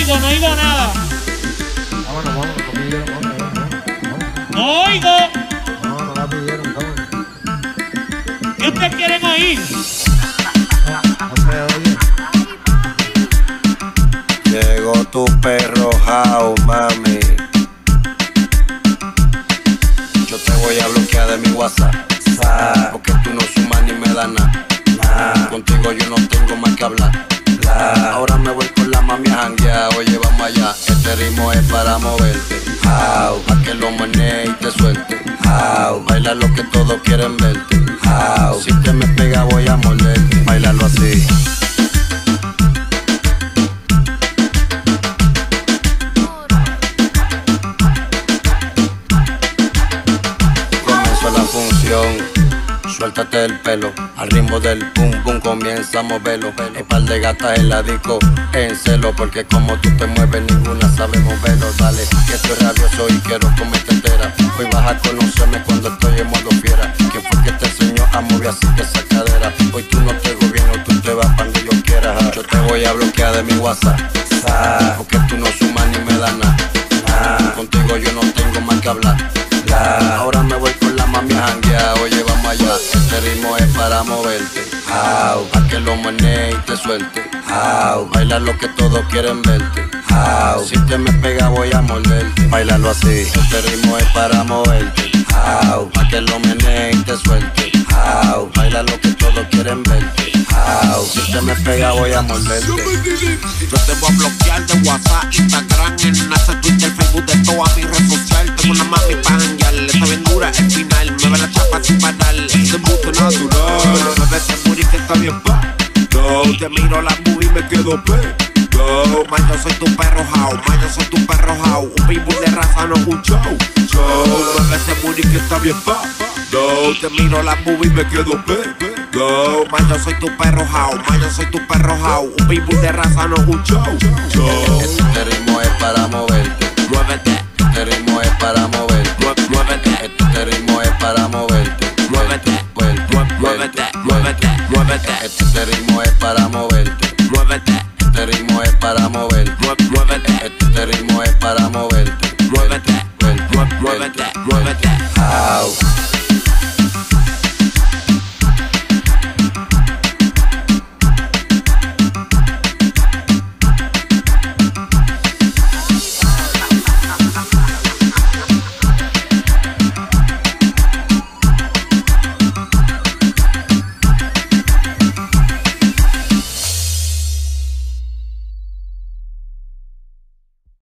no oigo nada. Vámonos, no pidieron, vámonos. No oigo. No la pidieron, vámonos. ¿Qué ustedes quieren oír? No se oye. Llegó tu perro jao, mami. Yo te voy a bloquear de mi WhatsApp, porque tú no sumas ni me das nada. Contigo yo no tengo más que hablar. Ahora me voy con la mami a janguear. Oye, vamos allá, este ritmo es para moverte. Pa' que lo menees y te suelte. Baila lo que todos quieren verte. Si te me pega voy a morderte. Bailalo así. Comenzó la función. Suéltate el pelo, al ritmo del pum pum comienza a moverlo. Hay par de gatas en la disco, en celo, porque como tú te mueves ninguna sabe moverlo. Dale, que estoy rabioso y quiero comerte entera. Hoy vas a conocerme cuando estoy en modo fiera. ¿Quién fue que te enseñó a mover así que esa cadera? Hoy tú no te gobierno, tú te vas pa' donde yo quiera. Yo te voy a bloquear de mi WhatsApp, porque tú no sumas ni me das nada. Contigo yo no tengo más que hablar. Ahora me voy con la mami a janguear. Oye, vamos allá, este ritmo es para moverte. Pa' que lo menees y te suelte. Baila lo que todos quieren verte. Si te me pega voy a morderte. Bailalo así, este ritmo es para moverte. Pa' que lo menees y te suelte. Baila lo que todos quieren verte. Si te me pega voy a morderte. Yo te voy a bloquear de WhatsApp, Instagram, Enlace, Twitter, Facebook, de todas mis redes sociales. Tengo una mami pa' janguear, está bien dura el final. Me ve la chapa sin parar, es un busto natural. Me ves ese booty que está bien pa' yo te miro la movie y me quedo pe. Yo, man, yo soy tu perro jao, man, yo soy tu perro jao. Un pitbull de raza no es un show. Me ves ese booty que está bien pa' yo te miro la movie y me quedo pe. Yo, man, yo soy tu perro jao, man, yo soy tu perro jao. Un pitbull de raza no es un show. Este ritmo es para moverte. Muévete, este ritmo es para moverte. Muévete, este ritmo es para moverte. Muévete, muévete, muévete, muévete. Este ritmo es para moverte. Muévete, Este ritmo es para moverte. muévete. Este ritmo es para moverte.